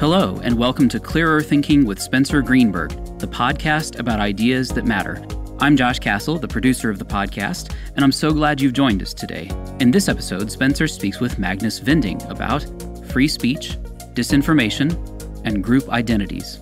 Hello, and welcome to Clearer Thinking with Spencer Greenberg, the podcast about ideas that matter. I'm Josh Castle, the producer of the podcast, and I'm so glad you've joined us today. In this episode, Spencer speaks with Magnus Vinding about free speech, disinformation, and group identities.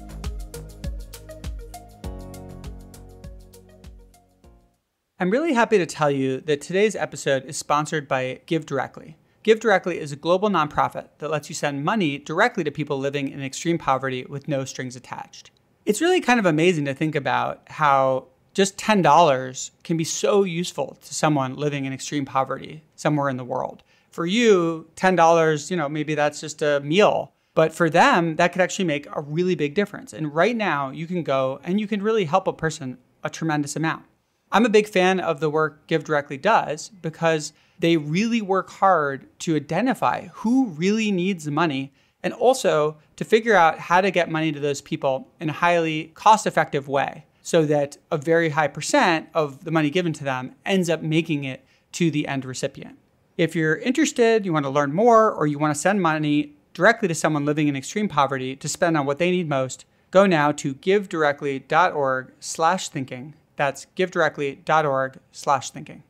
I'm really happy to tell you that today's episode is sponsored by Give Directly. Give Directly is a global nonprofit that lets you send money directly to people living in extreme poverty with no strings attached. It's really kind of amazing to think about how just $10 can be so useful to someone living in extreme poverty somewhere in the world. For you, $10, maybe that's just a meal. But for them, that could actually make a really big difference. And right now, you can go and you can really help a person a tremendous amount. I'm a big fan of the work Give Directly does because they really work hard to identify who really needs the money and also to figure out how to get money to those people in a highly cost-effective way so that a very high percent of the money given to them ends up making it to the end recipient. If you're interested, you want to learn more, or you want to send money directly to someone living in extreme poverty to spend on what they need most, go now to givedirectly.org/thinking. That's givedirectly.org/thinking.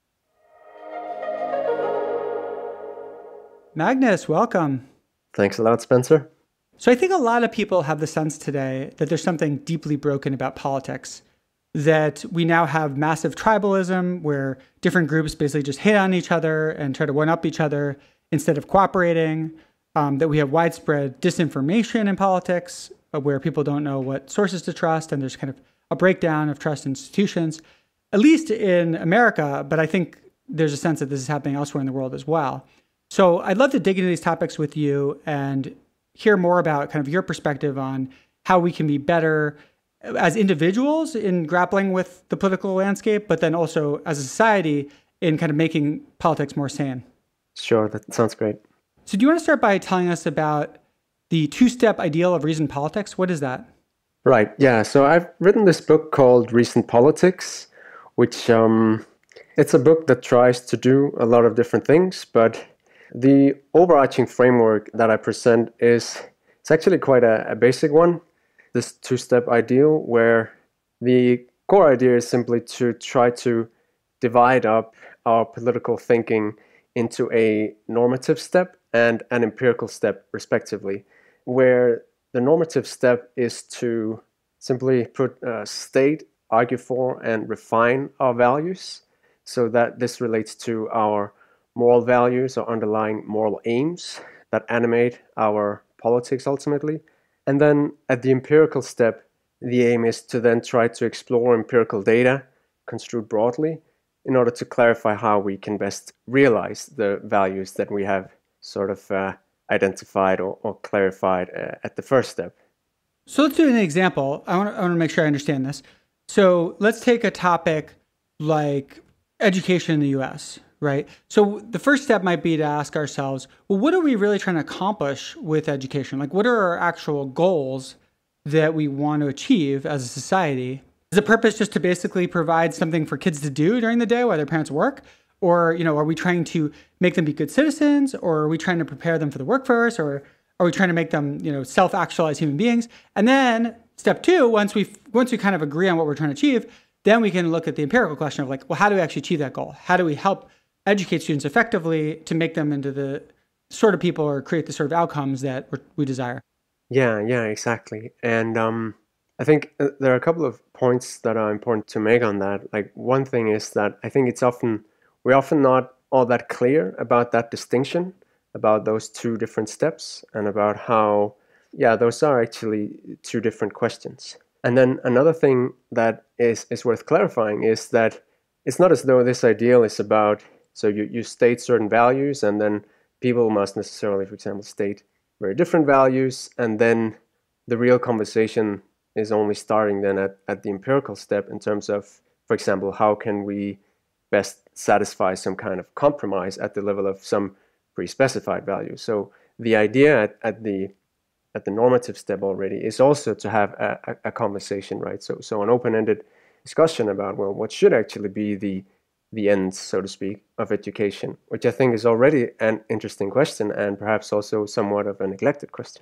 Magnus, welcome. Thanks a lot, Spencer. So I think a lot of people have the sense today that there's something deeply broken about politics, that we now have massive tribalism where different groups basically just hit on each other and try to one-up each other instead of cooperating, that we have widespread disinformation in politics where people don't know what sources to trust, and there's kind of a breakdown of trust institutions, at least in America, but I think there's a sense that this is happening elsewhere in the world as well. So I'd love to dig into these topics with you and hear more about kind of your perspective on how we can be better as individuals in grappling with the political landscape, but then also as a society in kind of making politics more sane. Sure, that sounds great. So do you want to start by telling us about the two-step ideal of reasoned politics? What is that? Right, yeah. So I've written this book called Reasoned Politics, which it's a book that tries to do a lot of different things, but the overarching framework that I present it's actually quite a basic one, this two-step ideal, where the core idea is simply to try to divide up our political thinking into a normative step and an empirical step, respectively, where the normative step is to simply state, argue for, and refine our values, so that this relates to our moral values or underlying moral aims that animate our politics ultimately. And then at the empirical step, the aim is to then try to explore empirical data, construed broadly, in order to clarify how we can best realize the values that we have sort of identified or clarified at the first step. So let's do an example. I want to make sure I understand this. So let's take a topic like education in the US, right? So the first step might be to ask ourselves, well, what are we really trying to accomplish with education? Like, what are our actual goals that we want to achieve as a society? Is the purpose just to basically provide something for kids to do during the day while their parents work? Or, are we trying to make them be good citizens? Or are we trying to prepare them for the workforce? Or are we trying to make them, self-actualize human beings? And then step two, once we kind of agree on what we're trying to achieve, then we can look at the empirical question of like, well, how do we actually achieve that goal? How do we help educate students effectively to make them into the sort of people or create the sort of outcomes that we desire? Yeah, exactly. And I think there are a couple of points that are important to make on that. Like, one thing is that I think we're often not all that clear about that distinction, about those two different steps, and about how, those are actually two different questions. And then another thing that is worth clarifying is that it's not as though this ideal is about, so you state certain values, and then people must necessarily, for example, state very different values, and then the real conversation is only starting then at the empirical step in terms of, for example, how can we best satisfy some kind of compromise at the level of some pre-specified value. So the idea at the normative step already is also to have a conversation, right? So an open-ended discussion about, well, what should actually be the end, so to speak, of education, which I think is already an interesting question and perhaps also somewhat of a neglected question.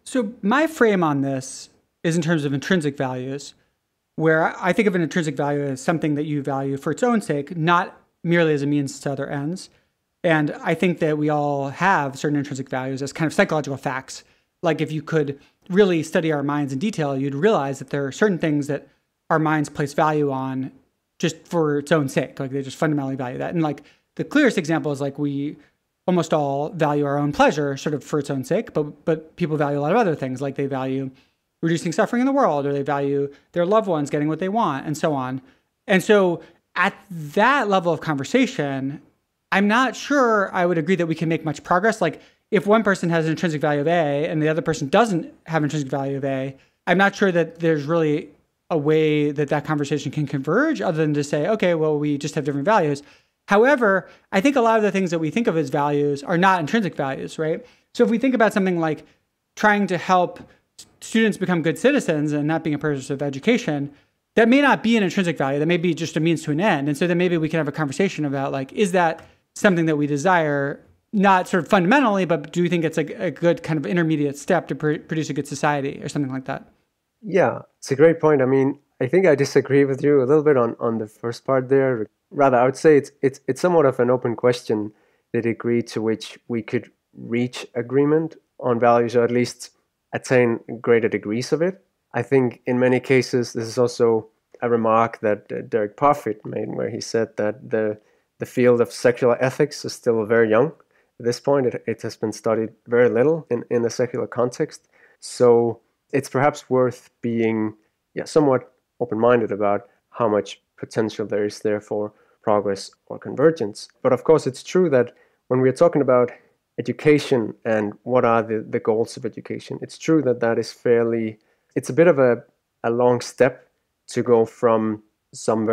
So my frame on this is in terms of intrinsic values, where I think of an intrinsic value as something that you value for its own sake, not merely as a means to other ends. And I think that we all have certain intrinsic values as kind of psychological facts. Like if you could really study our minds in detail, you'd realize that there are certain things that our minds place value on just for its own sake. Like they just fundamentally value that. And like the clearest example is like we almost all value our own pleasure sort of for its own sake, but people value a lot of other things. Like they value reducing suffering in the world, or they value their loved ones getting what they want, and so on. And so at that level of conversation, I'm not sure I would agree that we can make much progress. Like if one person has an intrinsic value of A and the other person doesn't have an intrinsic value of A, I'm not sure that there's really a way that that conversation can converge other than to say, okay, well, we just have different values. However, I think a lot of the things that we think of as values are not intrinsic values, right? So if we think about something like trying to help students become good citizens and not being a purpose of education, that may not be an intrinsic value. That may be just a means to an end. And so then maybe we can have a conversation about like, is that something that we desire, not sort of fundamentally, but do we think it's a good kind of intermediate step to produce a good society or something like that? Yeah, it's a great point. I mean, I think I disagree with you a little bit on the first part there. Rather, I would say it's somewhat of an open question, the degree to which we could reach agreement on values, or at least attain greater degrees of it. I think in many cases, this is also a remark that Derek Parfit made, where he said that the field of sexual ethics is still very young. At this point, it has been studied very little in a secular context. So it's perhaps worth being somewhat open-minded about how much potential there is there for progress or convergence. But of course, it's true that when we're talking about education and what are the goals of education, it's true that is it's a bit of a long step to go from some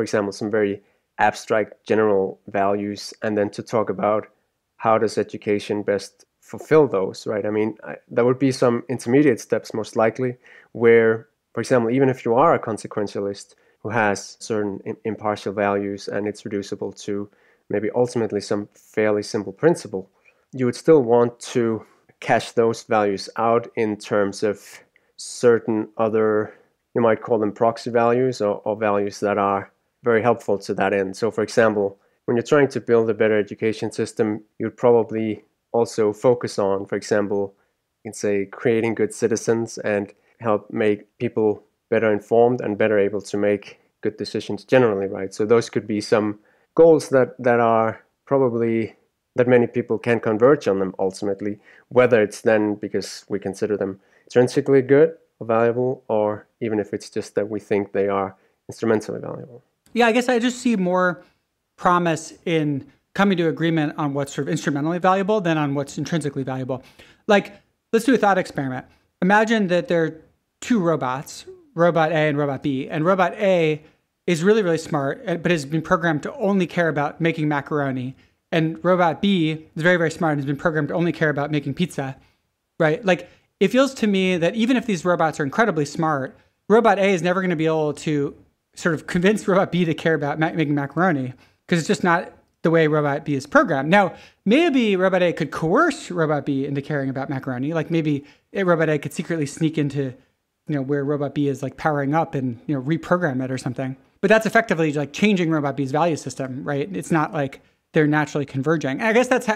very abstract general values and then to talk about how does education best fulfill those, right? I mean, there would be some intermediate steps most likely where, for example, even if you are a consequentialist who has certain impartial values and it's reducible to maybe ultimately some fairly simple principle, you would still want to cash those values out in terms of certain other, you might call them proxy values or values that are very helpful to that end. So for example, when you're trying to build a better education system, you'd probably also focus on, for example, you can say creating good citizens and help make people better informed and better able to make good decisions generally, right? So those could be some goals that are probably that many people can converge on them ultimately, whether it's then because we consider them intrinsically good or valuable, or even if it's just that we think they are instrumentally valuable. Yeah, I guess I just see more promise in coming to agreement on what's sort of instrumentally valuable than on what's intrinsically valuable. Like, let's do a thought experiment. Imagine that there are two robots, robot A and robot B, and robot A is really, really smart, but has been programmed to only care about making macaroni. And robot B is very, very smart and has been programmed to only care about making pizza, right? Like, it feels to me that even if these robots are incredibly smart, robot A is never going to be able to sort of convince robot B to care about making macaroni because it's just not the way robot B is programmed. Now, maybe robot A could coerce robot B into caring about macaroni. Like maybe robot A could secretly sneak into, where robot B is like powering up and, reprogram it or something. But that's effectively like changing robot B's value system, right? It's not like they're naturally converging. And I guess that's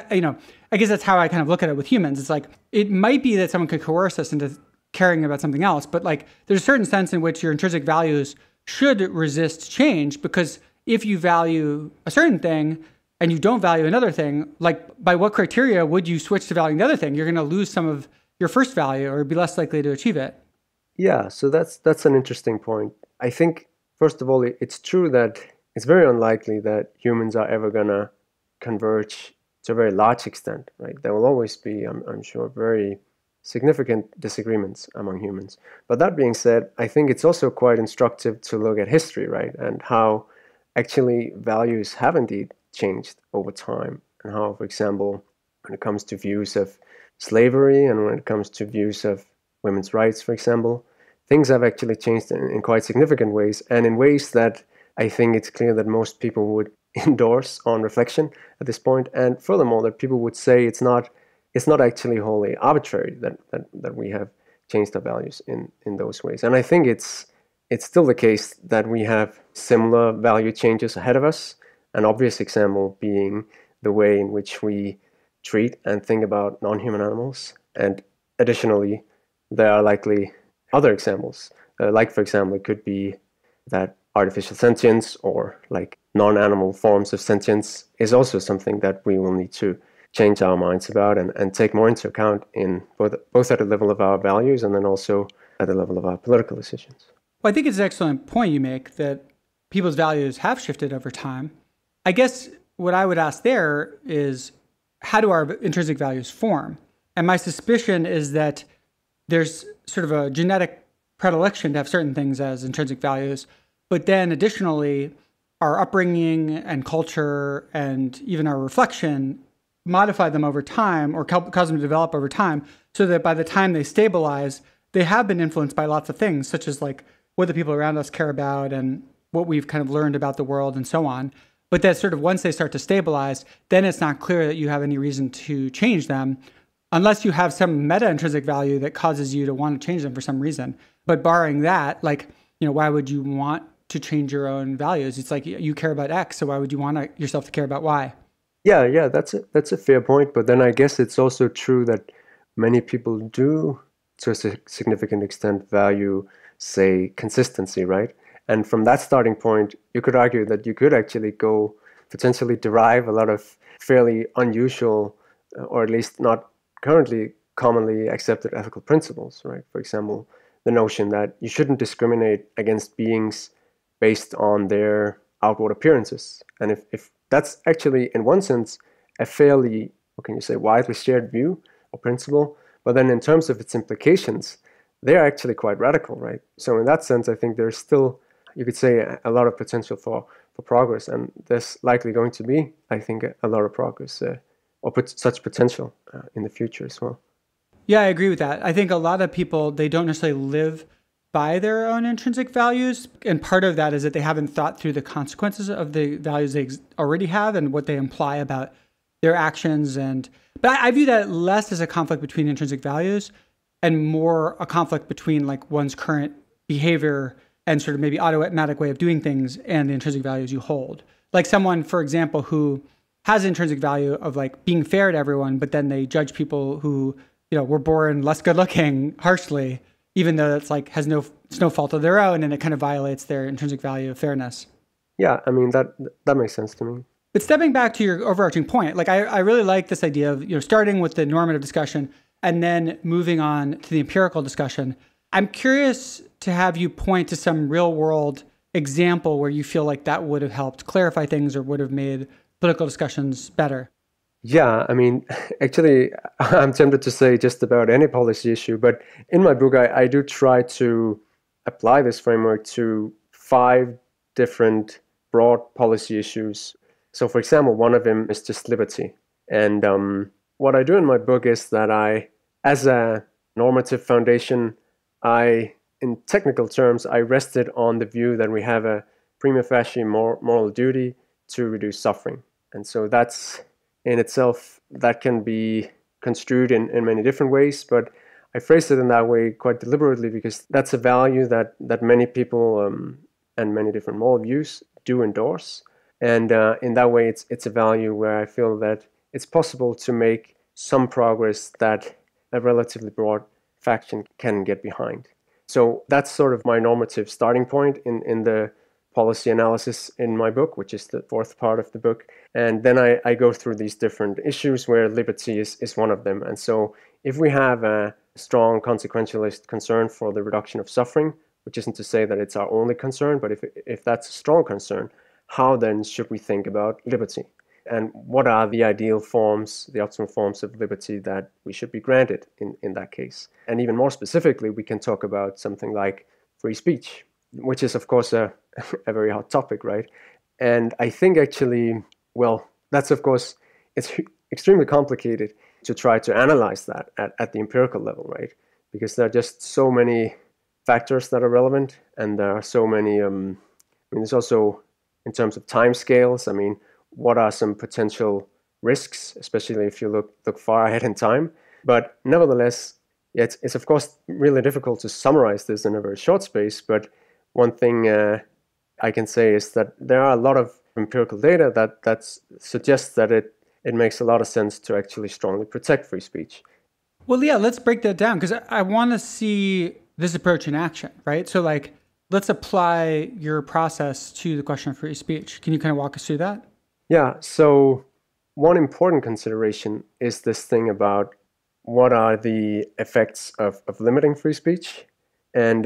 how I kind of look at it with humans. It's like, it might be that someone could coerce us into caring about something else, but like there's a certain sense in which your intrinsic values should resist change, because if you value a certain thing and you don't value another thing, like by what criteria would you switch to valuing the other thing? You're going to lose some of your first value or be less likely to achieve it. Yeah, so that's an interesting point. I think, first of all, it's true that it's very unlikely that humans are ever going to converge to a very large extent, right? There will always be, I'm sure, very significant disagreements among humans. But that being said, I think it's also quite instructive to look at history, right? And how actually values have indeed changed over time. And how, for example, when it comes to views of slavery and when it comes to views of women's rights, for example, things have actually changed in quite significant ways, and in ways that I think it's clear that most people would endorse on reflection at this point. And furthermore, that people would say it's not it's not actually wholly arbitrary that we have changed our values in those ways. And I think it's still the case that we have similar value changes ahead of us. An obvious example being the way in which we treat and think about non-human animals. And additionally, there are likely other examples. Like, for example, it could be that artificial sentience or like non-animal forms of sentience is also something that we will need to change our minds about and take more into account in both at the level of our values and then also at the level of our political decisions. Well, I think it's an excellent point you make that people's values have shifted over time. I guess what I would ask there is, how do our intrinsic values form? And my suspicion is that there's sort of a genetic predilection to have certain things as intrinsic values, but then additionally, our upbringing and culture and even our reflection modify them over time or cause them to develop over time so that by the time they stabilize, they have been influenced by lots of things, such as like what the people around us care about and what we've kind of learned about the world and so on. But that sort of once they start to stabilize, then it's not clear that you have any reason to change them unless you have some meta-intrinsic value that causes you to want to change them for some reason. But barring that, like, why would you want to change your own values? It's like you care about X, so why would you want yourself to care about Y? Yeah, that's a fair point. But then I guess it's also true that many people do, to a significant extent, value, say, consistency, right? And from that starting point, you could argue that you could actually potentially derive a lot of fairly unusual, or at least not currently commonly accepted ethical principles, right? For example, the notion that you shouldn't discriminate against beings based on their outward appearances. And if that's actually, in one sense, a fairly, widely shared view or principle, but then in terms of its implications, they're actually quite radical, right? So in that sense, I think there's still, you could say, a lot of potential for progress, and there's likely going to be, I think, a lot of progress or such potential in the future as well. Yeah, I agree with that. I think a lot of people, they don't necessarily live by their own intrinsic values. And part of that is that they haven't thought through the consequences of the values they already have and what they imply about their actions. But I view that less as a conflict between intrinsic values and more a conflict between like one's current behavior and sort of maybe automatic way of doing things and the intrinsic values you hold. Like someone, for example, who has intrinsic value of like being fair to everyone, but then they judge people who, were born less good looking harshly, even though that's like has no fault of their own, and it kind of violates their intrinsic value of fairness. Yeah, I mean, that makes sense to me. But stepping back to your overarching point, like I really like this idea of starting with the normative discussion and then moving on to the empirical discussion. I'm curious to have you point to some real world example where you feel like that would have helped clarify things or would have made political discussions better. Yeah, I mean, actually, I'm tempted to say just about any policy issue, but in my book, I do try to apply this framework to 5 different broad policy issues. So, for example, one of them is just liberty. And what I do in my book is that as a normative foundation, in technical terms, I rested on the view that we have a prima facie moral duty to reduce suffering. And so that's in itself, that can be construed in many different ways, but I phrased it in that way quite deliberately because that's a value that many people and many different moral views do endorse. And in that way, it's a value where I feel that it's possible to make some progress that a relatively broad faction can get behind. So that's sort of my normative starting point in the policy analysis in my book, which is the 4th part of the book. And then I go through these different issues where liberty is one of them. And so if we have a strong consequentialist concern for the reduction of suffering, which isn't to say that it's our only concern, but if that's a strong concern, how then should we think about liberty? And what are the ideal forms, the optimal forms of liberty that we should be granted in that case? And even more specifically, we can talk about something like free speech, which is, of course, a very hot topic, right? And I think actually, well, that's, of course, it's extremely complicated to try to analyze that at the empirical level, right? Because there are just so many factors that are relevant, and there are so many, there's also, in terms of time scales, what are some potential risks, especially if you look far ahead in time. But nevertheless, it's of course really difficult to summarize this in a very short space. But one thing I can say is that there are a lot of empirical data that suggests that it makes a lot of sense to actually strongly protect free speech. Well, yeah, let's break that down, because I want to see this approach in action, right? So like, let's apply your process to the question of free speech. Can you kind of walk us through that? Yeah, so one important consideration is this thing about what are the effects of limiting free speech. And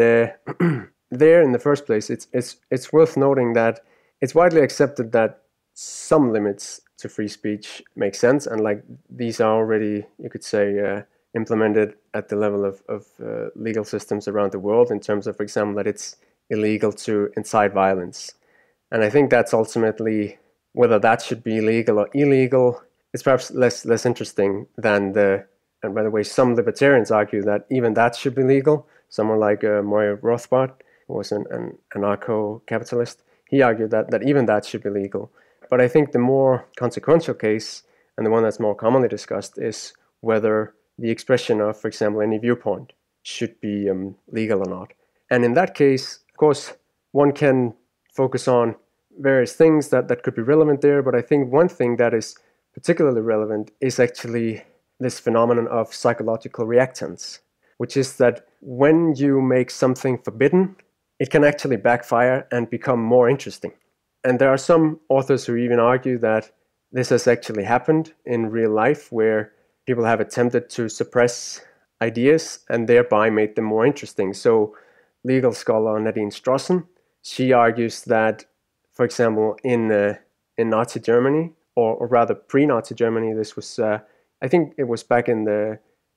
there, in the first place, it's worth noting that it's widely accepted that some limits to free speech make sense, and like these are already, you could say, implemented at the level of legal systems around the world, in terms of, for example, that it's illegal to incite violence. And I think that's ultimately, whether that should be legal or illegal, it's perhaps less interesting than and by the way, some libertarians argue that even that should be legal. Someone like Murray Rothbard, who was an anarcho-capitalist, he argued that even that should be legal. But I think the more consequential case, and the one that's more commonly discussed, is whether the expression of, for example, any viewpoint should be legal or not. And in that case, of course, one can focus on various things that could be relevant there, but I think one thing that is particularly relevant is actually this phenomenon of psychological reactance, which is that when you make something forbidden, it can actually backfire and become more interesting. And there are some authors who even argue that this has actually happened in real life, where people have attempted to suppress ideas and thereby made them more interesting. So legal scholar Nadine Strossen, she argues that, for example, in Nazi Germany, or rather pre-Nazi Germany, this was, I think it was back in the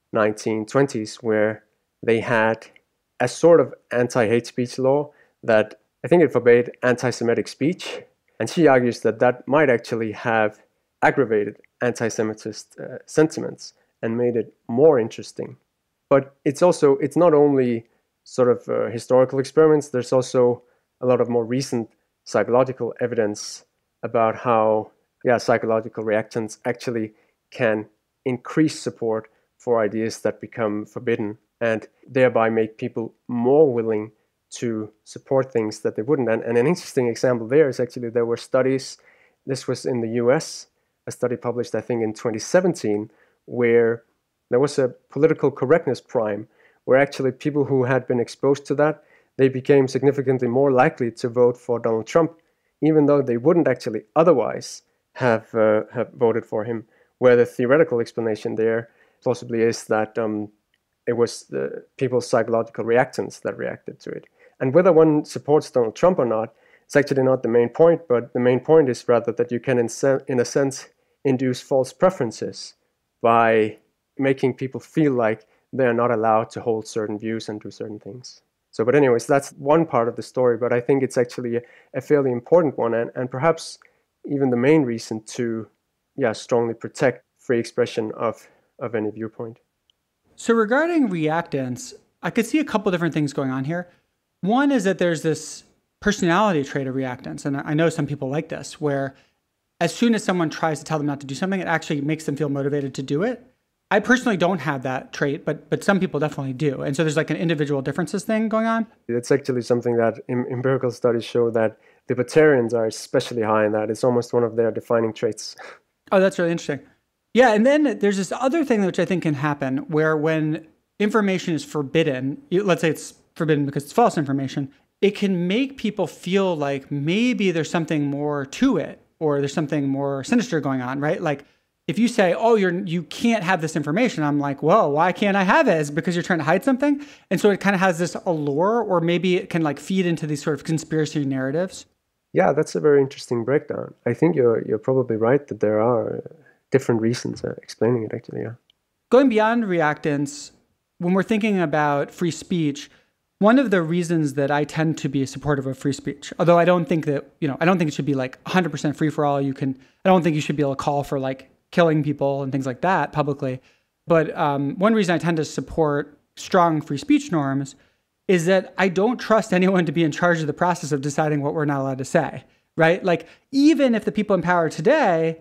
1920s, where they had a sort of anti-hate speech law that I think it forbade anti-Semitic speech. And she argues that might actually have aggravated anti-Semitist sentiments and made it more interesting. But it's not only sort of historical experiments, there's also a lot of more recent psychological evidence about how psychological reactance actually can increase support for ideas that become forbidden, and thereby make people more willing to support things that they wouldn't. And an interesting example there is actually there were studies, this was in the US, a study published I think in 2017, where there was a political correctness prime, where actually people who had been exposed to that, they became significantly more likely to vote for Donald Trump, even though they wouldn't actually otherwise have voted for him. Where the theoretical explanation there possibly is that it was the people's psychological reactance that reacted to it. And whether one supports Donald Trump or not, it's actually not the main point, but the main point is rather that you can, in a sense, induce false preferences by making people feel like they're not allowed to hold certain views and do certain things. So, but anyways, that's one part of the story, but I think it's actually a fairly important one, and perhaps even the main reason to strongly protect free expression of any viewpoint. So regarding reactance, I could see a couple different things going on here. One is that there's this personality trait of reactance, and I know some people like this, where as soon as someone tries to tell them not to do something, it actually makes them feel motivated to do it. I personally don't have that trait, but some people definitely do. And so there's like an individual differences thing going on. It's actually something that empirical studies show that libertarians are especially high in that. It's almost one of their defining traits. Oh, that's really interesting. Yeah, and then there's this other thing which I think can happen, where when information is forbidden, let's say it's forbidden because it's false information, it can make people feel like maybe there's something more to it, or there's something more sinister going on, right? Like if you say, oh, you can't have this information, I'm like, well, why can't I have it? Is it because you're trying to hide something? And so it kind of has this allure, or maybe it can like feed into these sort of conspiracy narratives. Yeah, that's a very interesting breakdown. I think you're probably right that there are different reasons explaining it, actually, yeah. Going beyond reactance, when we're thinking about free speech, one of the reasons that I tend to be supportive of free speech, although I don't think that, I don't think it should be like 100% free for all. I don't think you should be able to call for like killing people and things like that publicly. But one reason I tend to support strong free speech norms is that I don't trust anyone to be in charge of the process of deciding what we're not allowed to say, right? Like, even if the people in power today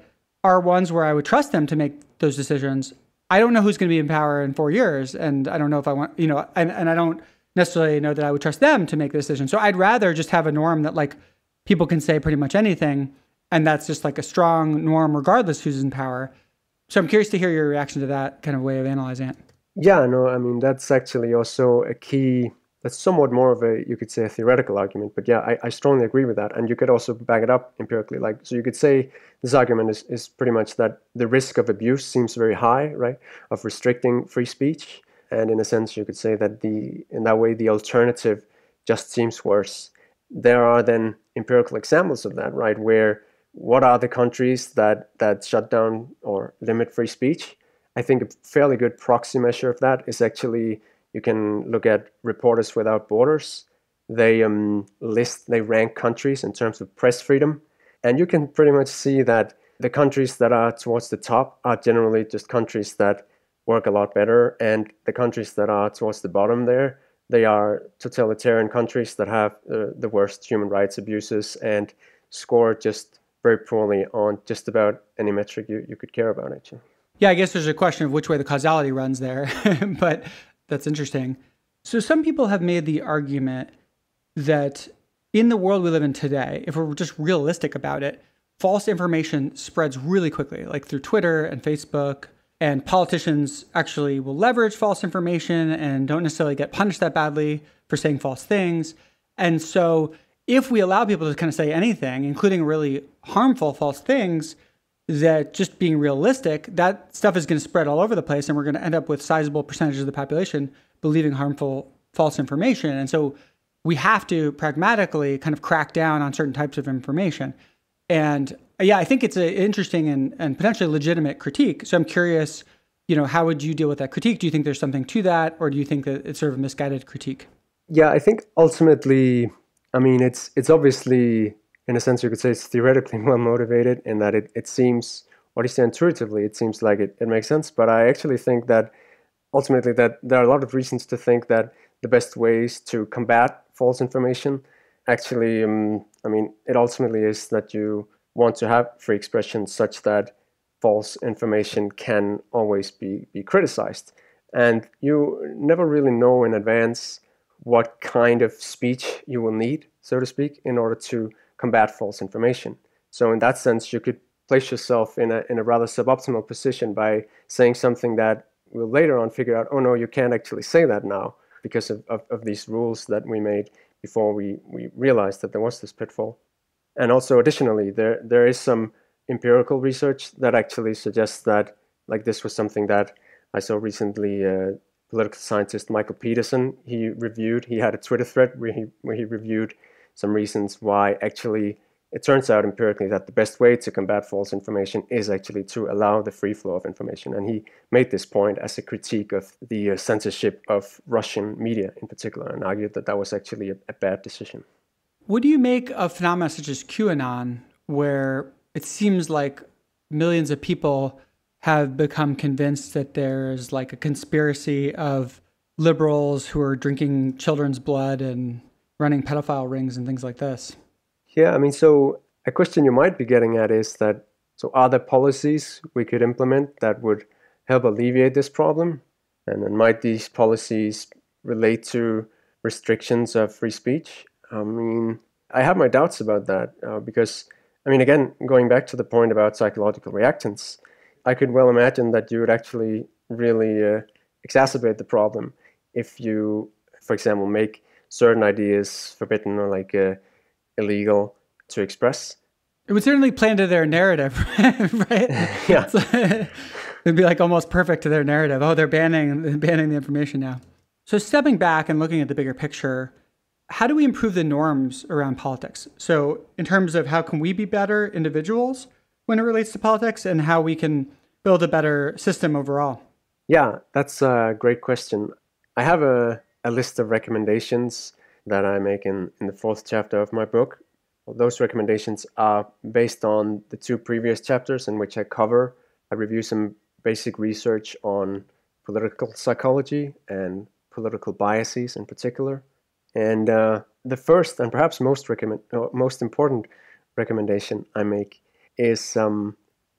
are ones where I would trust them to make those decisions. I don't know who's going to be in power in 4 years. And I don't know if I want, and I don't necessarily know that I would trust them to make the decision. So I'd rather just have a norm that like people can say pretty much anything. And that's just like a strong norm regardless who's in power. So I'm curious to hear your reaction to that kind of way of analyzing it. Yeah, no, I mean, that's actually also a key, that's somewhat more of a, you could say, a theoretical argument. But yeah, I strongly agree with that. And you could also back it up empirically. Like, so you could say this argument is pretty much that the risk of abuse seems very high, right, of restricting free speech. And in a sense, you could say that in that way, the alternative just seems worse. There are then empirical examples of that, right, where what are the countries that shut down or limit free speech? I think a fairly good proxy measure of that is actually, you can look at Reporters Without Borders. They rank countries in terms of press freedom. And you can pretty much see that the countries that are towards the top are generally just countries that work a lot better. And the countries that are towards the bottom there, they are totalitarian countries that have the worst human rights abuses and score just very poorly on just about any metric you could care about, actually. Yeah, I guess there's a question of which way the causality runs there, but that's interesting. So some people have made the argument that in the world we live in today, if we're just realistic about it, false information spreads really quickly, like through Twitter and Facebook, and politicians actually will leverage false information and don't necessarily get punished that badly for saying false things. And so if we allow people to kind of say anything, including really harmful false things, that just being realistic, that stuff is going to spread all over the place and we're going to end up with sizable percentages of the population believing harmful false information. And so we have to pragmatically kind of crack down on certain types of information. And yeah, I think it's an interesting and potentially legitimate critique. So I'm curious, how would you deal with that critique? Do you think there's something to that, or do you think that it's sort of a misguided critique? Yeah, I think ultimately, I mean, it's obviously, in a sense, you could say it's theoretically well motivated in that it seems, what do you say, intuitively, it seems like it makes sense. But I actually think that ultimately that there are a lot of reasons to think that the best ways to combat false information actually, it ultimately is that you want to have free expression such that false information can always be criticized. And you never really know in advance what kind of speech you will need, so to speak, in order to combat false information. So in that sense, you could place yourself in a rather suboptimal position by saying something that we'll later on figure out, oh no, you can't actually say that now because of these rules that we made before we realized that there was this pitfall. And also additionally, there is some empirical research that actually suggests that, like, this was something that I saw recently, political scientist Michael Peterson, he had a Twitter thread where he reviewed some reasons why actually it turns out empirically that the best way to combat false information is actually to allow the free flow of information. And he made this point as a critique of the censorship of Russian media in particular, and argued that was actually a bad decision. What do you make of phenomena such as QAnon, where it seems like millions of people have become convinced that there's like a conspiracy of liberals who are drinking children's blood and running pedophile rings and things like this? Yeah, so a question you might be getting at is that, so are there policies we could implement that would help alleviate this problem? And then might these policies relate to restrictions of free speech? I have my doubts about that because, again, going back to the point about psychological reactance, I could well imagine that you would actually really exacerbate the problem if you, for example, make certain ideas forbidden or illegal to express. It would certainly play into their narrative, right? Yeah. It'd be like almost perfect to their narrative. Oh, they're banning the information now. So stepping back and looking at the bigger picture, how do we improve the norms around politics? So in terms of how can we be better individuals when it relates to politics, and how we can build a better system overall? Yeah, that's a great question. I have a list of recommendations that I make in the fourth chapter of my book. Those recommendations are based on the two previous chapters in which I review some basic research on political psychology and political biases in particular. And the first and perhaps most important recommendation I make is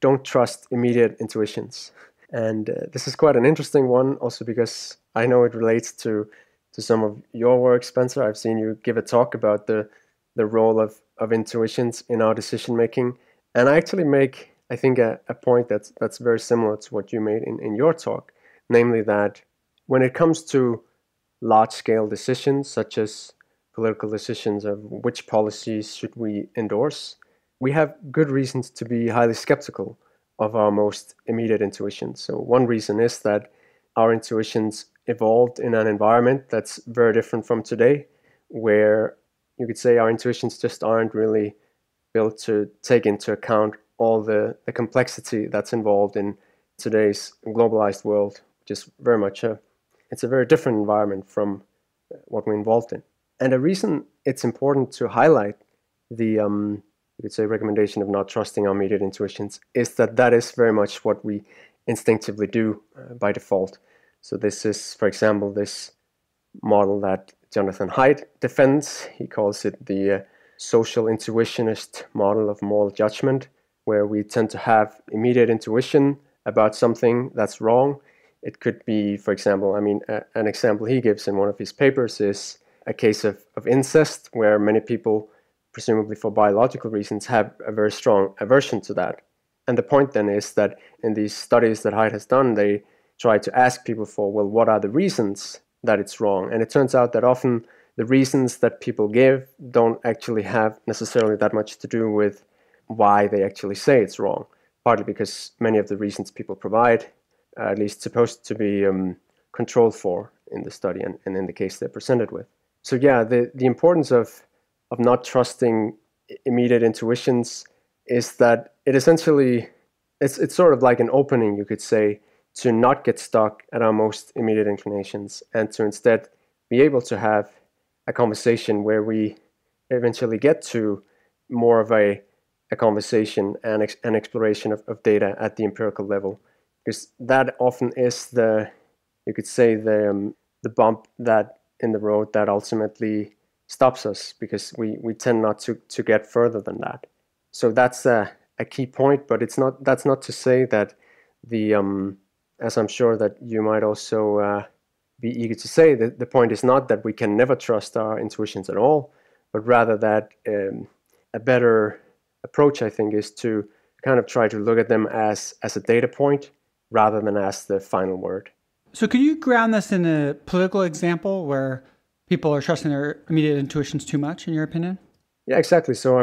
don't trust immediate intuitions. And this is quite an interesting one, also because I know it relates to some of your work, Spencer. I've seen you give a talk about the role of intuitions in our decision making. And I actually make, I think, a point that's very similar to what you made in your talk, namely that when it comes to large-scale decisions, such as political decisions of which policies should we endorse, we have good reasons to be highly skeptical of our most immediate intuitions. So one reason is that our intuitions evolved in an environment that's very different from today, where you could say our intuitions just aren't really built to take into account all the complexity that's involved in today's globalized world, which is very much it's a very different environment from what we're involved in. And a reason it's important to highlight the you could say recommendation of not trusting our immediate intuitions is that is very much what we instinctively do by default. So this is, for example, this model that Jonathan Haidt defends. He calls it the social intuitionist model of moral judgment, where we tend to have immediate intuition about something that's wrong. It could be, for example, an example he gives in one of his papers is a case of incest, where many people, presumably for biological reasons, have a very strong aversion to that. And the point then is that in these studies that Haidt has done, they try to ask people for, well, what are the reasons that it's wrong? And it turns out that often the reasons that people give don't actually have necessarily that much to do with why they actually say it's wrong, partly because many of the reasons people provide are at least supposed to be controlled for in the study and in the case they're presented with. So yeah, the importance of not trusting immediate intuitions is that it essentially, it's sort of like an opening, you could say, to not get stuck at our most immediate inclinations and to instead be able to have a conversation where we eventually get to more of a conversation and an exploration of data at the empirical level. Because that often is you could say, the bump that in the road that ultimately stops us, because we tend not to get further than that. So that's a key point, but that's not to say that as I'm sure that you might also be eager to say, that the point is not that we can never trust our intuitions at all, but rather that a better approach, I think, is to kind of try to look at them as a data point rather than as the final word. So could you ground this in a political example where people are trusting their immediate intuitions too much, in your opinion? Yeah, exactly. So,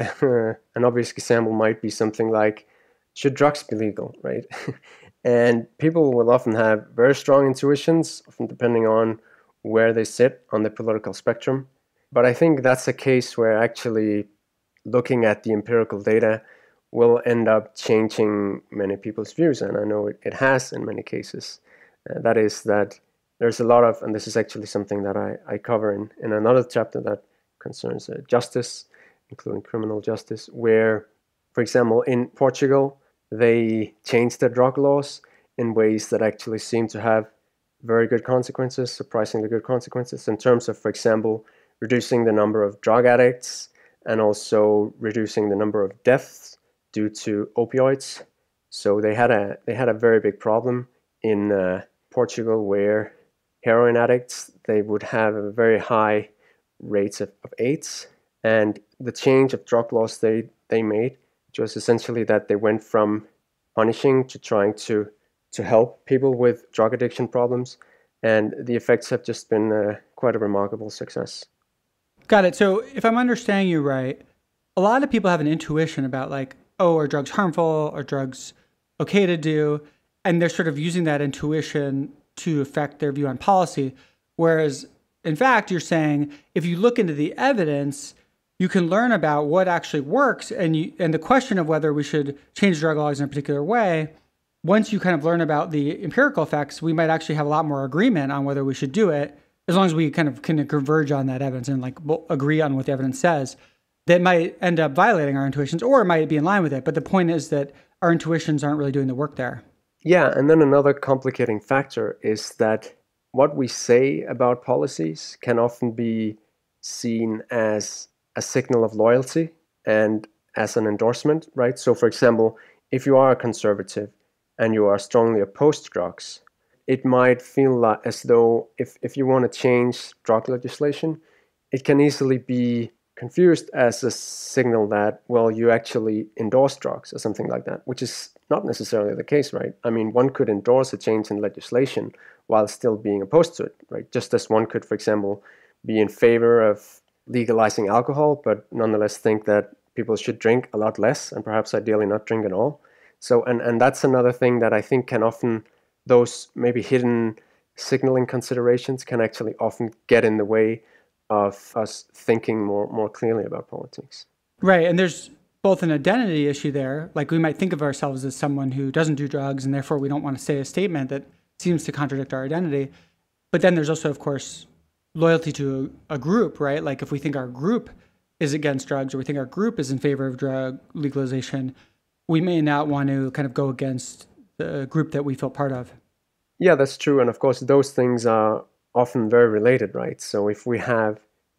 an obvious example might be something like, should drugs be legal, right? And people will often have very strong intuitions, often depending on where they sit on the political spectrum. But I think that's a case where actually looking at the empirical data will end up changing many people's views. And I know it has in many cases. That is that there's a lot of, and this is actually something that I cover in another chapter that concerns justice, including criminal justice, where, for example, in Portugal, they changed their drug laws in ways that actually seem to have very good consequences, surprisingly good consequences, in terms of, for example, reducing the number of drug addicts and also reducing the number of deaths due to opioids. So they had a very big problem in Portugal, where heroin addicts, they would have a very high rates of AIDS. And the change of drug laws they made, which was essentially that they went from punishing to trying to help people with drug addiction problems. And the effects have just been quite a remarkable success. Got it. So if I'm understanding you right, a lot of people have an intuition about like, oh, are drugs harmful? Are drugs okay to do? And they're sort of using that intuition to affect their view on policy. Whereas, in fact, you're saying if you look into the evidence, you can learn about what actually works. And the question of whether we should change drug laws in a particular way, once you kind of learn about the empirical effects, we might actually have a lot more agreement on whether we should do it, as long as we kind of can converge on that evidence and like agree on what the evidence says. That might end up violating our intuitions, or it might be in line with it. But the point is that our intuitions aren't really doing the work there. Yeah, and then another complicating factor is that what we say about policies can often be seen as a signal of loyalty and as an endorsement, right? So, for example, if you are a conservative and you are strongly opposed to drugs, it might feel like as though if you want to change drug legislation, it can easily be confused as a signal that, well, you actually endorse drugs or something like that, which is not necessarily the case, right? I mean, one could endorse a change in legislation while still being opposed to it, right? Just as one could, for example, be in favor of legalizing alcohol, but nonetheless think that people should drink a lot less and perhaps ideally not drink at all. So, and that's another thing that I think can often, those maybe hidden signaling considerations can actually often get in the way of us thinking more clearly about politics. Right. And there's both an identity issue there. Like we might think of ourselves as someone who doesn't do drugs, and therefore we don't want to say a statement that seems to contradict our identity. But then there's also, of course, loyalty to a group, right? Like if we think our group is against drugs or we think our group is in favor of drug legalization, we may not want to kind of go against the group that we feel part of. Yeah, that's true. And of course, those things are often very related, right? So if we have,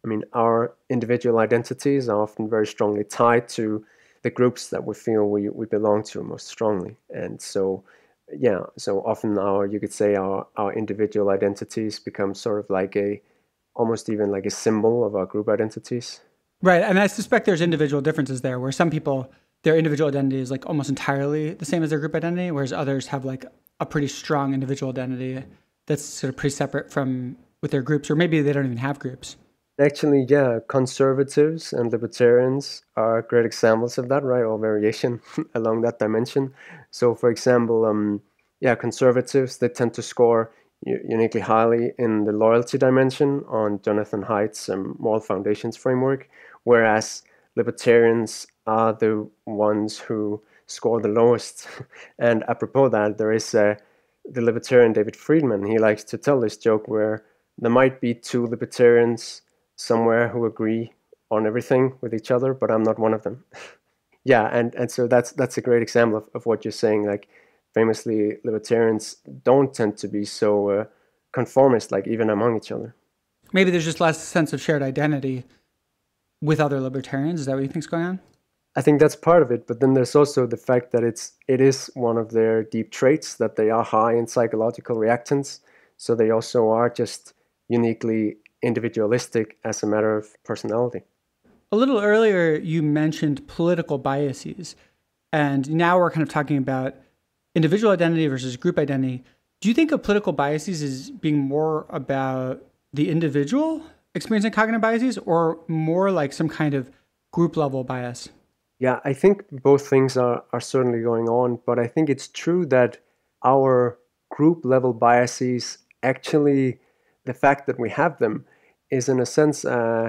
our individual identities are often very strongly tied to the groups that we feel we belong to most strongly. And so, yeah, so often you could say our individual identities become sort of like almost even like a symbol of our group identities. Right. And I suspect there's individual differences there where some people, their individual identity is like almost entirely the same as their group identity, whereas others have like a pretty strong individual identity that's sort of pretty separate from with their groups, or maybe they don't even have groups. Actually, yeah, conservatives and libertarians are great examples of that, right? Or variation along that dimension. So, for example, conservatives, they tend to score uniquely highly in the loyalty dimension on Jonathan Haidt's moral foundations framework, whereas libertarians are the ones who score the lowest. And apropos that, there is the libertarian David Friedman. He likes to tell this joke where there might be two libertarians somewhere who agree on everything with each other, but I'm not one of them. Yeah, and so that's a great example of what you're saying. Like, famously, libertarians don't tend to be so conformist, like even among each other. Maybe there's just less sense of shared identity with other libertarians. Is that what you think is going on? I think that's part of it, but then there's also the fact that it is one of their deep traits that they are high in psychological reactance, so they also are just uniquely individualistic as a matter of personality. A little earlier, you mentioned political biases, and now we're kind of talking about individual identity versus group identity. Do you think of political biases as being more about the individual experiencing cognitive biases or more like some kind of group level bias? Yeah, I think both things are certainly going on, but I think it's true that our group level biases, actually, the fact that we have them is in a sense,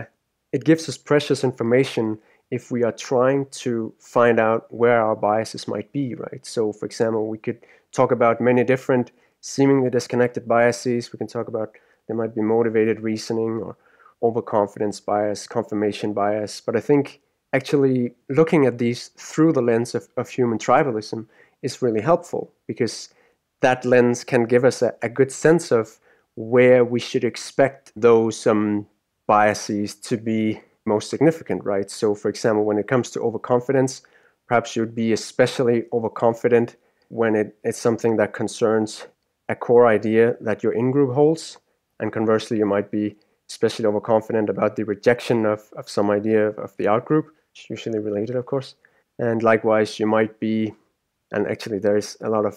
it gives us precious information if we are trying to find out where our biases might be, right? So, for example, we could talk about many different seemingly disconnected biases. We can talk about there might be motivated reasoning or overconfidence bias, confirmation bias, but I think actually looking at these through the lens of human tribalism is really helpful, because that lens can give us a good sense of where we should expect those biases to be most significant, right? So, for example, when it comes to overconfidence, perhaps you would be especially overconfident when it's something that concerns a core idea that your in-group holds, and conversely, you might be especially overconfident about the rejection of some idea of the out-group. It's usually related, of course. And likewise, you might be, and actually there's a lot of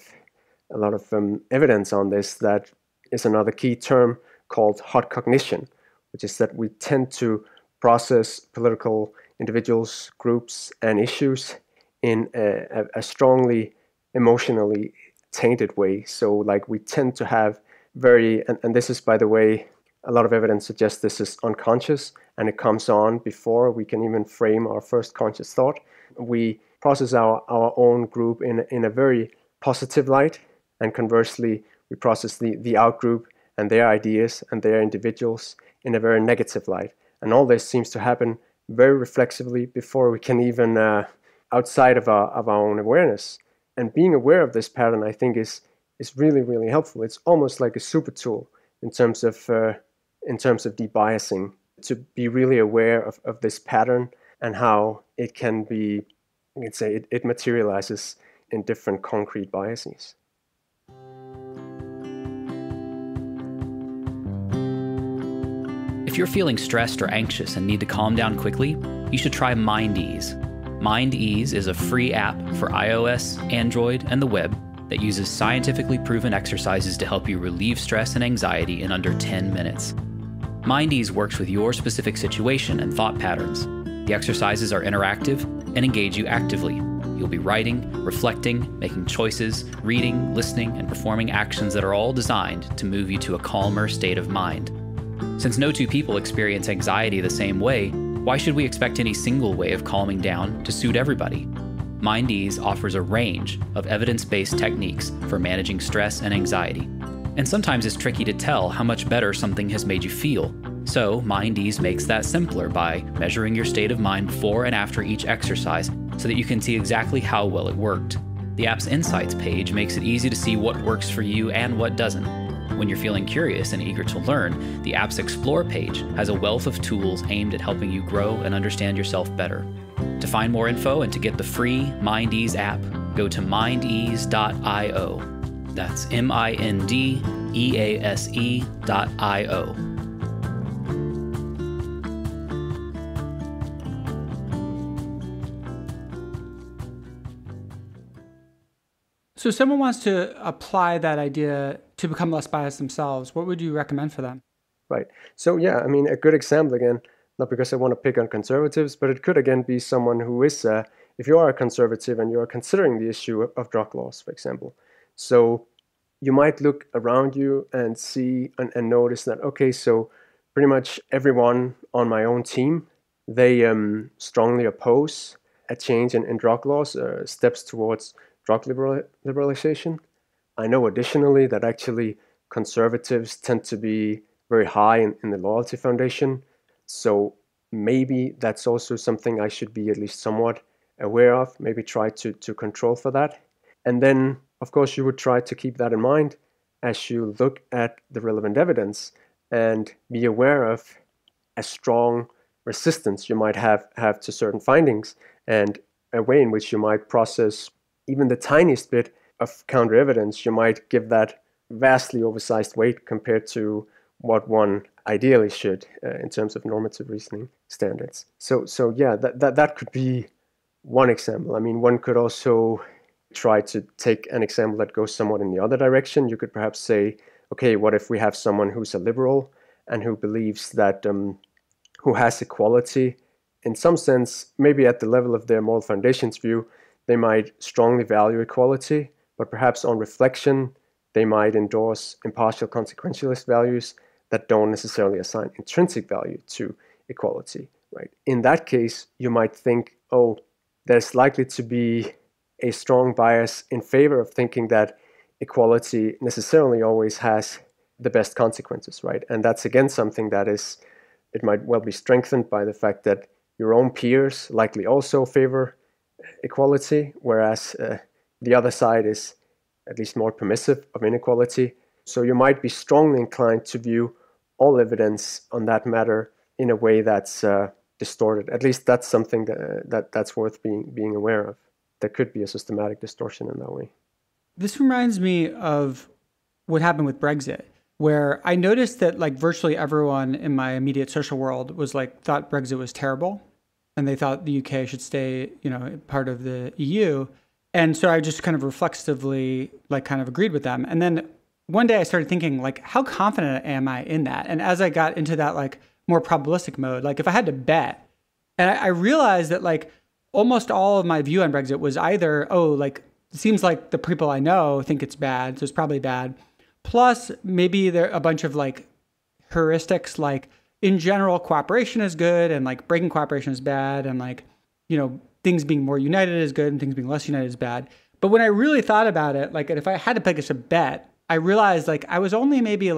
evidence on this, that is another key term called hot cognition, which is that we tend to process political individuals, groups, and issues in a strongly emotionally tainted way. So like we tend to have and this is, by the way, a lot of evidence suggests this is unconscious, and it comes on before we can even frame our first conscious thought. We process our own group in a very positive light, and conversely, we process the out group and their ideas and their individuals in a very negative light. And all this seems to happen very reflexively before we can even outside of our own awareness. And being aware of this pattern, I think, is really, really helpful. It's almost like a super tool in terms of debiasing, to be really aware of this pattern and how it can be, you can say, it materializes in different concrete biases. If you're feeling stressed or anxious and need to calm down quickly, you should try MindEase. MindEase is a free app for iOS, Android, and the web that uses scientifically proven exercises to help you relieve stress and anxiety in under 10 minutes. MindEase works with your specific situation and thought patterns. The exercises are interactive and engage you actively. You'll be writing, reflecting, making choices, reading, listening, and performing actions that are all designed to move you to a calmer state of mind. Since no two people experience anxiety the same way, why should we expect any single way of calming down to suit everybody? MindEase offers a range of evidence-based techniques for managing stress and anxiety. And sometimes it's tricky to tell how much better something has made you feel. So MindEase makes that simpler by measuring your state of mind before and after each exercise so that you can see exactly how well it worked. The app's Insights page makes it easy to see what works for you and what doesn't. When you're feeling curious and eager to learn, the app's Explore page has a wealth of tools aimed at helping you grow and understand yourself better. To find more info and to get the free MindEase app, go to mindease.io. That's MindEase.io. So if someone wants to apply that idea to become less biased themselves, what would you recommend for them? Right. So yeah, I mean, a good example again, not because I want to pick on conservatives, but it could again be someone who is, if you are a conservative and you are considering the issue of drug laws, for example. So you might look around you and see and notice that, okay, so pretty much everyone on my own team, they strongly oppose a change in drug laws, steps towards drug liberalization. I know additionally that actually conservatives tend to be very high in the loyalty foundation. So maybe that's also something I should be at least somewhat aware of, maybe try to control for that. And then, of course, you would try to keep that in mind as you look at the relevant evidence and be aware of a strong resistance you might have to certain findings and a way in which you might process even the tiniest bit of counter evidence. You might give that vastly oversized weight compared to what one ideally should in terms of normative reasoning standards. So yeah, that could be one example. I mean, one could also try to take an example that goes somewhat in the other direction. You could perhaps say, okay, what if we have someone who's a liberal and who believes that, who has equality in some sense, maybe at the level of their moral foundations view, they might strongly value equality, but perhaps on reflection, they might endorse impartial consequentialist values that don't necessarily assign intrinsic value to equality, right? In that case, you might think, oh, there's likely to be a strong bias in favor of thinking that equality necessarily always has the best consequences, right? And that's again something that is, it might well be strengthened by the fact that your own peers likely also favor equality, whereas the other side is at least more permissive of inequality. So you might be strongly inclined to view all evidence on that matter in a way that's distorted. At least that's something that's worth being aware of. There could be a systematic distortion in that way. This reminds me of what happened with Brexit, where I noticed that like virtually everyone in my immediate social world was like thought Brexit was terrible, and they thought the UK should stay, part of the EU. And so I just kind of reflexively kind of agreed with them. And then one day I started thinking how confident am I in that? And as I got into that more probabilistic mode, if I had to bet, and I realized that almost all of my view on Brexit was either, it seems like the people I know think it's bad, so it's probably bad. Plus maybe there are a bunch of heuristics, in general, cooperation is good and breaking cooperation is bad. And things being more united is good and things being less united is bad. But when I really thought about it, if I had to place a bet, I realized I was only maybe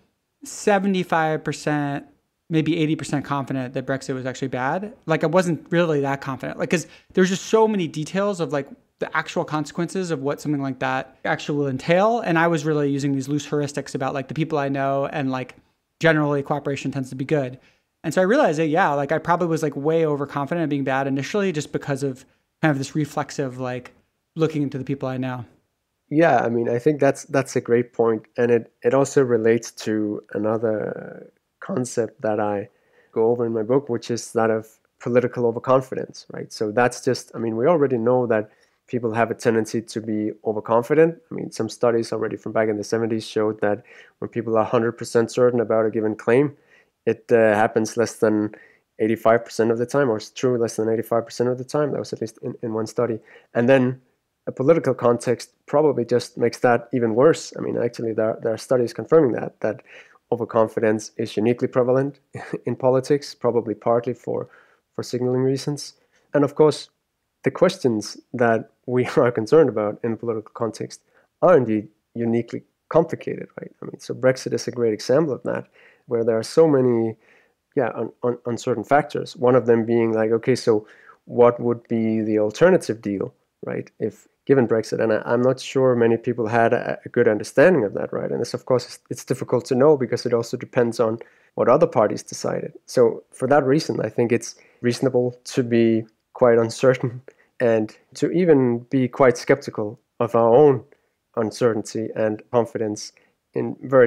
75%, maybe 80% confident that Brexit was actually bad. I wasn't really that confident, because there's just so many details of the actual consequences of what something like that actually will entail. And I was really using these loose heuristics about the people I know, and generally cooperation tends to be good. And so I realized that, I probably was way overconfident of being bad initially, just because of kind of this reflexive, looking into the people I know. Yeah, I mean, I think that's a great point, and it also relates to another concept that I go over in my book, which is that of political overconfidence, right? So that's just, I mean, we already know that people have a tendency to be overconfident. I mean, some studies already from back in the 70s showed that when people are 100% certain about a given claim, it happens less than 85% of the time, or it's true less than 85% of the time. That was at least in one study. And then a political context probably just makes that even worse. I mean, actually, there are studies confirming that overconfidence is uniquely prevalent in politics, probably partly for signaling reasons. And of course, the questions that we are concerned about in a political context are indeed uniquely complicated, right? I mean, so Brexit is a great example of that, where there are so many uncertain factors. One of them being like, okay, so what would be the alternative deal, right, if given Brexit? And I'm not sure many people had a good understanding of that, right? And this, of course, it's difficult to know because it also depends on what other parties decided. So for that reason, I think it's reasonable to be quite uncertain and to even be quite skeptical of our own uncertainty and confidence in very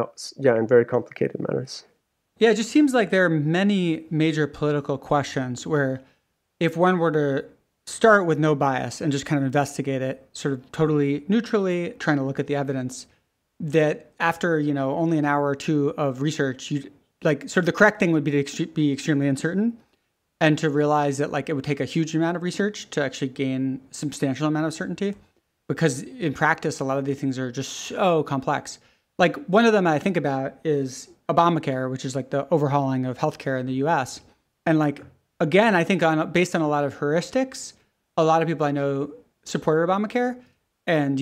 complicated matters. Yeah, it just seems like there are many major political questions where if one were to start with no bias and just kind of investigate it sort of totally neutrally, trying to look at the evidence, that after, only an hour or two of research, you like sort of the correct thing would be to be extremely uncertain and to realize that like it would take a huge amount of research to actually gain a substantial amount of certainty, because in practice, a lot of these things are just so complex. Like one of them I think about is Obamacare, which is like the overhauling of healthcare in the US. And like, again, I think based on a lot of heuristics, a lot of people I know supported Obamacare and,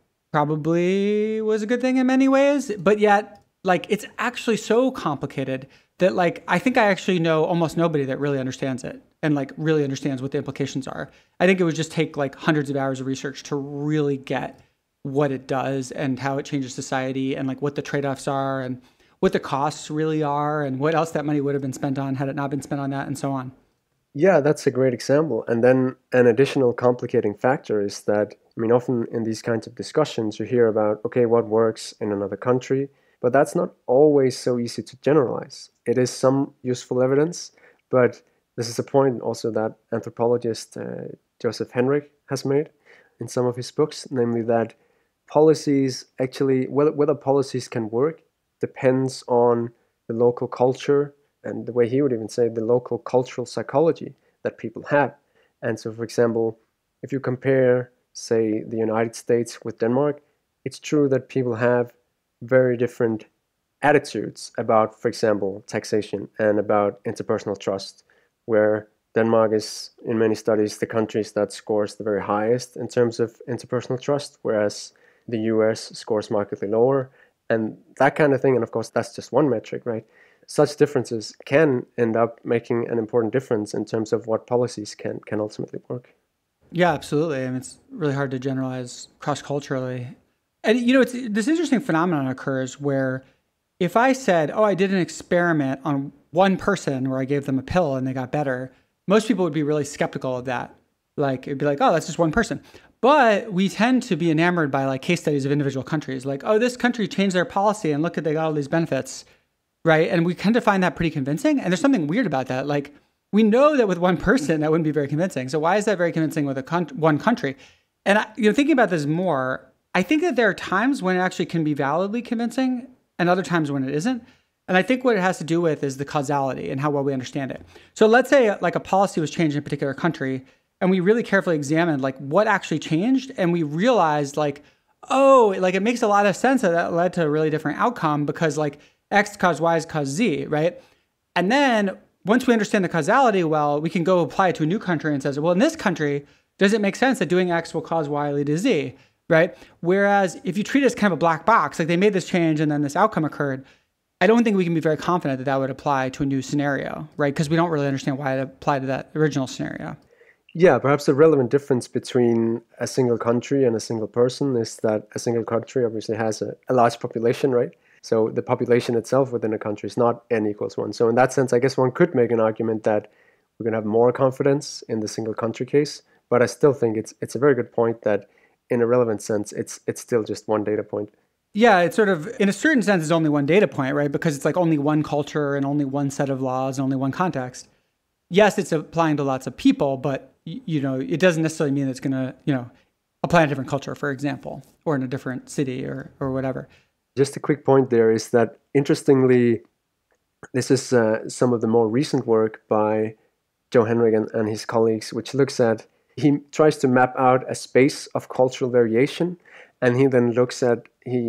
probably was a good thing in many ways. But yet, like, it's actually so complicated that like, I think I actually know almost nobody that really understands it and like really understands what the implications are. I think it would just take like hundreds of hours of research to really get what it does and how it changes society and like what the trade-offs are and what the costs really are and what else that money would have been spent on had it not been spent on that and so on. Yeah, that's a great example. And then an additional complicating factor is that, I mean, often in these kinds of discussions, you hear about, okay, what works in another country, but that's not always so easy to generalize. It is some useful evidence, but this is a point also that anthropologist Joseph Henrich has made in some of his books, namely that policies actually, whether policies can work depends on the local culture and the way he would even say the local cultural psychology that people have. And so, for example, if you compare, say, the United States with Denmark, it's true that people have very different attitudes about, for example, taxation and about interpersonal trust, where Denmark is, in many studies, the countries that scores the very highest in terms of interpersonal trust, whereas the US scores markedly lower, and that kind of thing. And of course, that's just one metric, right? Such differences can end up making an important difference in terms of what policies can ultimately work. Yeah, absolutely. I mean, it's really hard to generalize cross-culturally. And, it's this interesting phenomenon occurs where if I said, I did an experiment on one person where I gave them a pill and they got better, most people would be really skeptical of that. Like, it'd be like, that's just one person. But we tend to be enamored by like case studies of individual countries. Like, this country changed their policy and look at, they got all these benefits, right? And we tend to find that pretty convincing. And there's something weird about that. Like, we know that with one person, that wouldn't be very convincing. So why is that very convincing with one country? And thinking about this more, I think that there are times when it actually can be validly convincing and other times when it isn't. And I think what it has to do with is the causality and how well we understand it. So let's say like a policy was changed in a particular country and we really carefully examined like what actually changed. And we realized like, it makes a lot of sense that led to a really different outcome because like X caused Y caused Z, right? And then once we understand the causality well, we can go apply it to a new country and says, well, in this country, does it make sense that doing X will cause Y lead to Z, right? Whereas if you treat it as kind of a black box, like they made this change and then this outcome occurred, I don't think we can be very confident that that would apply to a new scenario, right? Because we don't really understand why it applied to that original scenario. Yeah, perhaps the relevant difference between a single country and a single person is that a single country obviously has a large population, right? So the population itself within a country is not n equals 1. So in that sense, I guess one could make an argument that we're going to have more confidence in the single country case But I still think it's a very good point that in a relevant sense, it's still just one data point. Yeah, it's sort of, in a certain sense, it's only one data point, right? Because it's like only one culture and only one set of laws and only one context. Yes, it's applying to lots of people, but it doesn't necessarily mean it's going to, apply in a different culture, for example, or in a different city or whatever. Just a quick point there is that, interestingly, this is some of the more recent work by Joe Henrik and his colleagues, which he tries to map out a space of cultural variation, and he then looks at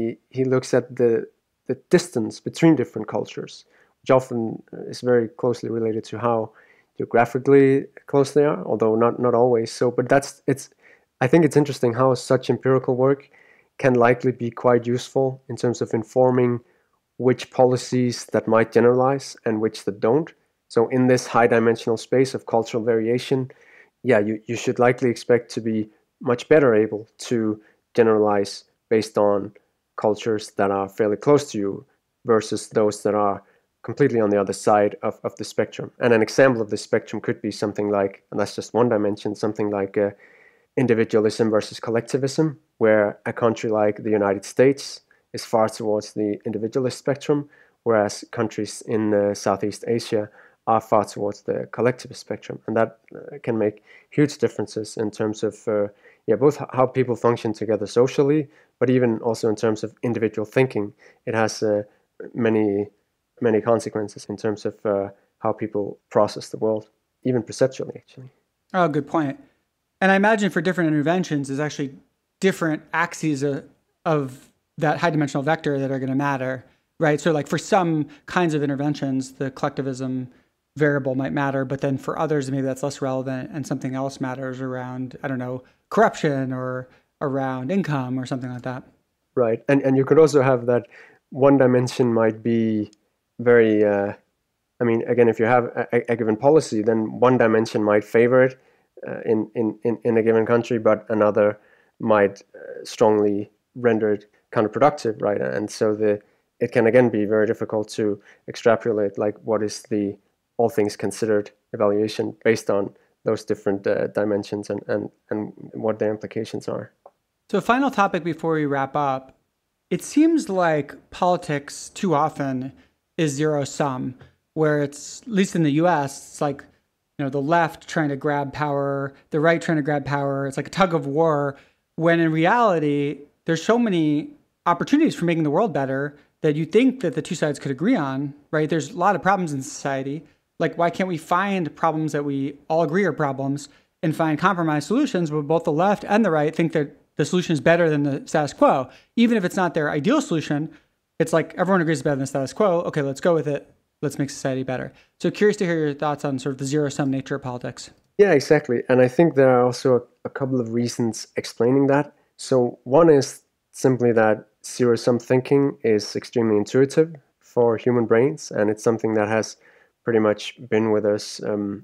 the distance between different cultures, which often is very closely related to how geographically close they are, although not always so. But I think it's interesting how such empirical work can likely be quite useful in terms of informing which policies that might generalize and which that don't. So in this high dimensional space of cultural variation, you should likely expect to be much better able to generalize based on cultures that are fairly close to you versus those that are completely on the other side of the spectrum. And an example of this spectrum could be something like, and that's just one dimension, something like individualism versus collectivism, where a country like the United States is far towards the individualist spectrum, whereas countries in Southeast Asia are far towards the collectivist spectrum. And that can make huge differences in terms of both how people function together socially, but even also in terms of individual thinking. It has many consequences in terms of how people process the world, even perceptually, actually. Oh, good point. And I imagine for different interventions, there's actually different axes of that high dimensional vector that are going to matter, right? So like for some kinds of interventions, the collectivism variable might matter, but then for others, maybe that's less relevant and something else matters around, I don't know, corruption or around income or something like that. Right. And you could also have that one dimension might be very, again, if you have a given policy, then one dimension might favor it in a given country, but another might strongly render it counterproductive, right? And so it can again be very difficult to extrapolate like what is the all things considered evaluation based on those different dimensions and what their implications are. So final topic before we wrap up, it seems like politics too often is zero sum, where it's, at least in the US, it's like, the left trying to grab power, the right trying to grab power. It's like a tug of war, when in reality, there's so many opportunities for making the world better that you think that the two sides could agree on, right? There's a lot of problems in society. Like, why can't we find problems that we all agree are problems and find compromise solutions where both the left and the right think that the solution is better than the status quo? Even if it's not their ideal solution, it's like everyone agrees it's better than the status quo. Okay, let's go with it. Let's make society better. So curious to hear your thoughts on sort of the zero-sum nature of politics. Yeah, exactly. And I think there are also a couple of reasons explaining that. So one is simply that zero-sum thinking is extremely intuitive for human brains, and it's something that has pretty much been with us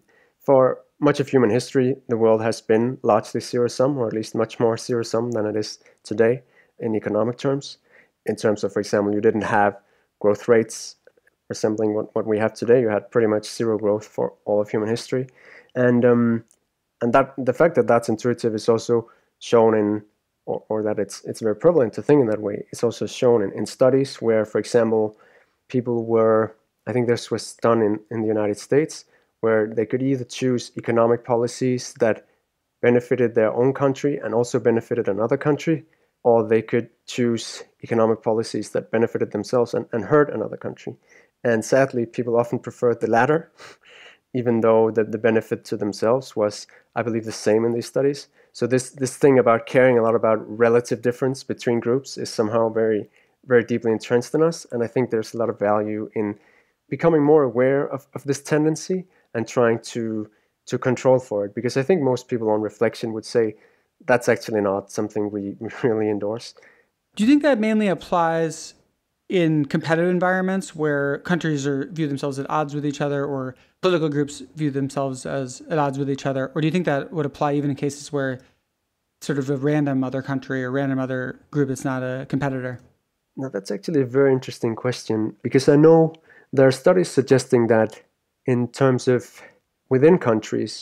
for much of human history. The world has been largely zero-sum, or at least much more zero-sum than it is today in economic terms. In terms of, for example, you didn't have growth rates resembling what we have today. You had pretty much zero growth for all of human history. And that the fact that that's intuitive is also shown in, or that it's very prevalent to think in that way. It's also shown in studies where, for example, people were, I think this was done in the United States, where they could either choose economic policies that benefited their own country and also benefited another country, or they could choose economic policies that benefited themselves and hurt another country. And sadly, people often preferred the latter, even though the benefit to themselves was, I believe, the same in these studies. So this thing about caring a lot about relative difference between groups is somehow very, very deeply entrenched in us. And I think there's a lot of value in becoming more aware of this tendency and trying to control for it. Because I think most people on reflection would say that's actually not something we really endorse. Do you think that mainly applies in competitive environments where countries view themselves at odds with each other, or political groups view themselves as at odds with each other? Or do you think that would apply even in cases where sort of a random other country or random other group is not a competitor? Now, that's actually a very interesting question, because I know there are studies suggesting that in terms of within countries,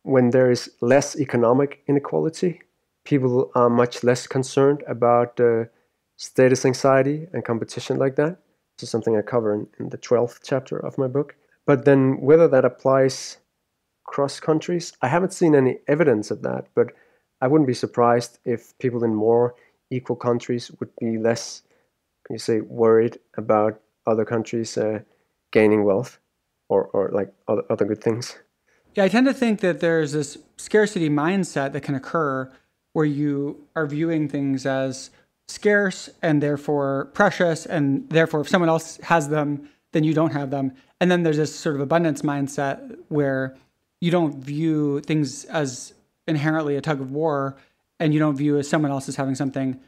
when there is less economic inequality, people are much less concerned about status anxiety and competition like that. This is something I cover in the 12th chapter of my book. But then whether that applies cross countries, I haven't seen any evidence of that, but I wouldn't be surprised if people in more equal countries would be less, can you say, worried about other countries gaining wealth or like other good things. Yeah, I tend to think that there's this scarcity mindset that can occur where you are viewing things as scarce and therefore precious, and therefore if someone else has them, then you don't have them. And then there's this sort of abundance mindset where you don't view things as inherently a tug of war, and you don't view as someone else as having something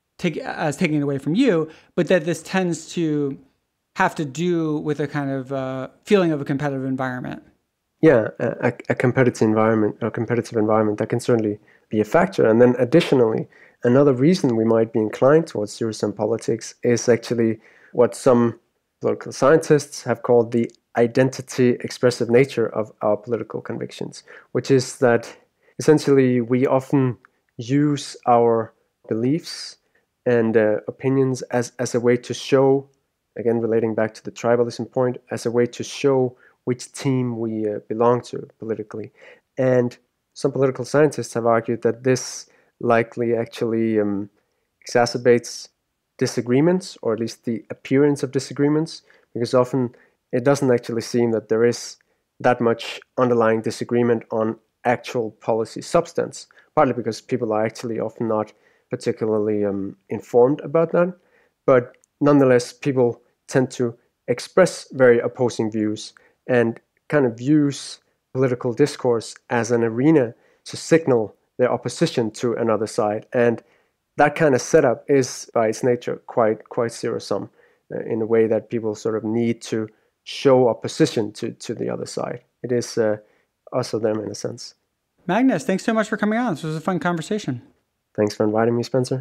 as taking it away from you, but that this tends to have to do with a kind of feeling of a competitive environment. Yeah, a competitive environment that can certainly be a factor. And then additionally, another reason we might be inclined towards zero-sum politics is actually what some political scientists have called the identity expressive nature of our political convictions, which is that essentially we often use our beliefs and opinions as a way to show, again relating back to the tribalism point, as a way to show which team we belong to politically. And some political scientists have argued that this likely actually exacerbates disagreements, or at least the appearance of disagreements, because often it doesn't actually seem that there is that much underlying disagreement on actual policy substance, partly because people are actually often not particularly informed about that. But nonetheless, people tend to express very opposing views and kind of use political discourse as an arena to signal their opposition to another side. And that kind of setup is, by its nature, quite zero-sum in a way that people sort of need to show opposition to the other side. It is us or them in a sense. Magnus, thanks so much for coming on. This was a fun conversation. Thanks for inviting me, Spencer.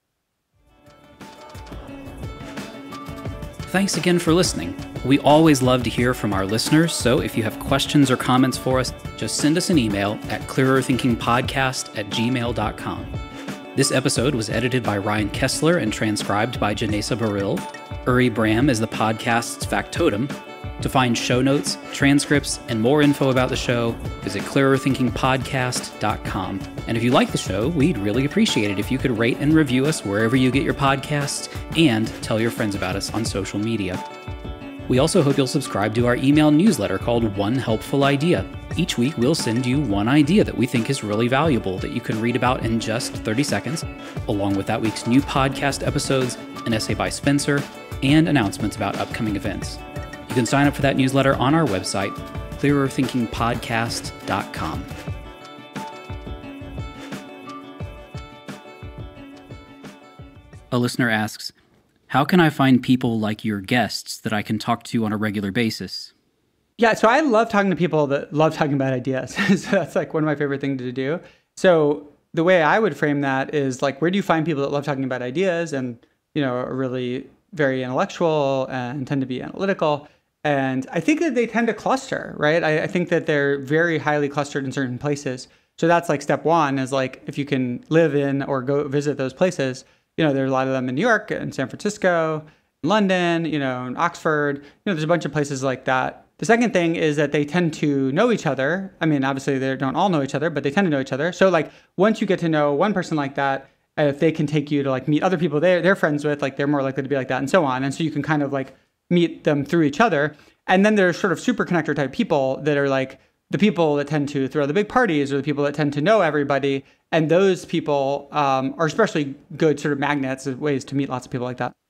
Thanks again for listening. We always love to hear from our listeners, so if you have questions or comments for us, just send us an email at clearerthinkingpodcast@gmail.com. This episode was edited by Ryan Kessler and transcribed by Janessa Baril. Uri Bram is the podcast's factotum. To find show notes, transcripts, and more info about the show, visit clearerthinkingpodcast.com. And if you like the show, we'd really appreciate it if you could rate and review us wherever you get your podcasts, and tell your friends about us on social media. We also hope you'll subscribe to our email newsletter called One Helpful Idea. Each week, we'll send you one idea that we think is really valuable that you can read about in just 30 seconds, along with that week's new podcast episodes, an essay by Spencer, and announcements about upcoming events. You can sign up for that newsletter on our website, clearerthinkingpodcast.com. A listener asks, how can I find people like your guests that I can talk to on a regular basis? Yeah, so I love talking to people that love talking about ideas. So that's like one of my favorite things to do. So the way I would frame that is like, where do you find people that love talking about ideas and, are really very intellectual and tend to be analytical? And I think that they tend to cluster, right? I think that they're very highly clustered in certain places. So that's like step one is like, if you can live in or go visit those places, there are a lot of them in New York and San Francisco, London, in Oxford, there's a bunch of places like that. The second thing is that they tend to know each other. I mean, obviously they don't all know each other, but they tend to know each other. So like once you get to know one person like that, if they can take you to like meet other people they're friends with, like they're more likely to be like that and so on. And so you can kind of like meet them through each other. And then there's sort of super connector type people that are like the people that tend to throw the big parties or the people that tend to know everybody. And those people are especially good sort of magnets, ways to meet lots of people like that.